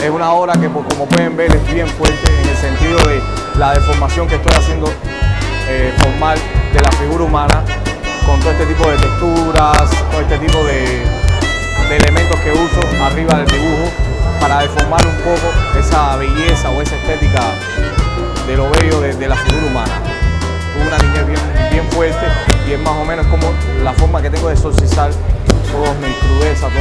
Es una obra que, como pueden ver, es bien fuerte en el sentido de la deformación que estoy haciendo formal de la figura humana, con todo este tipo de texturas, todo este tipo de elementos que uso arriba del dibujo para deformar un poco esa belleza o esa estética de lo bello de la figura humana. Tuve una niñez bien fuerte y es más o menos como la forma que tengo de exorcizar toda mi crudeza,